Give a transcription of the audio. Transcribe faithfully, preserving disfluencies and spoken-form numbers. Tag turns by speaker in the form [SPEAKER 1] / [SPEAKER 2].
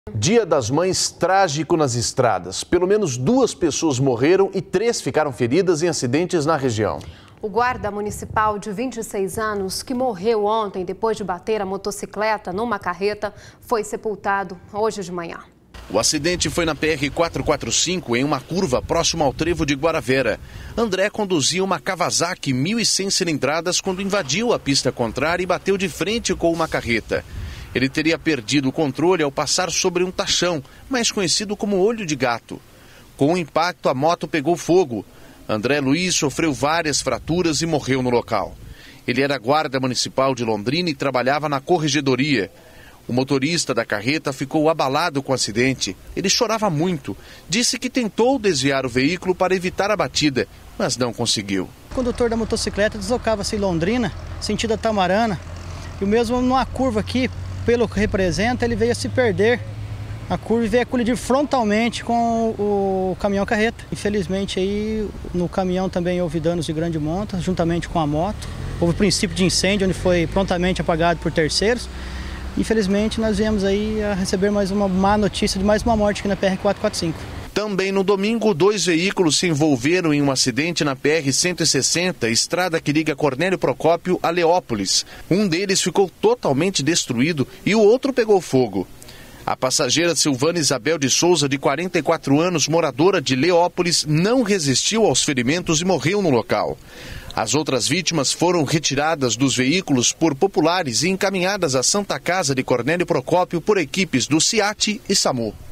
[SPEAKER 1] Dia das Mães trágico nas estradas. Pelo menos duas pessoas morreram e três ficaram feridas em acidentes na região.
[SPEAKER 2] O guarda municipal de vinte e seis anos, que morreu ontem depois de bater a motocicleta numa carreta, foi sepultado hoje de manhã.
[SPEAKER 3] O acidente foi na P R quatrocentos e quarenta e cinco, em uma curva próximo ao trevo de Guaravera. André conduzia uma Kawasaki mil e cem cilindradas quando invadiu a pista contrária e bateu de frente com uma carreta. Ele teria perdido o controle ao passar sobre um tachão, mais conhecido como olho de gato. Com o impacto, a moto pegou fogo. André Luiz sofreu várias fraturas e morreu no local. Ele era guarda municipal de Londrina e trabalhava na corregedoria. O motorista da carreta ficou abalado com o acidente. Ele chorava muito. Disse que tentou desviar o veículo para evitar a batida, mas não conseguiu.
[SPEAKER 4] O condutor da motocicleta deslocava-se em Londrina, sentido a Tamarana, e o mesmo numa curva aqui, pelo que representa, ele veio a se perder a curva e veio a colidir frontalmente com o caminhão carreta. Infelizmente aí no caminhão também houve danos de grande monta, juntamente com a moto. Houve princípio de incêndio, onde foi prontamente apagado por terceiros. Infelizmente nós viemos aí a receber mais uma má notícia de mais uma morte aqui na P R quatrocentos e quarenta e cinco.
[SPEAKER 3] Também no domingo, dois veículos se envolveram em um acidente na P R cento e sessenta, estrada que liga Cornélio Procópio a Leópolis. Um deles ficou totalmente destruído e o outro pegou fogo. A passageira Silvana Isabel de Souza, de quarenta e quatro anos, moradora de Leópolis, não resistiu aos ferimentos e morreu no local. As outras vítimas foram retiradas dos veículos por populares e encaminhadas à Santa Casa de Cornélio Procópio por equipes do SIAT e SAMU.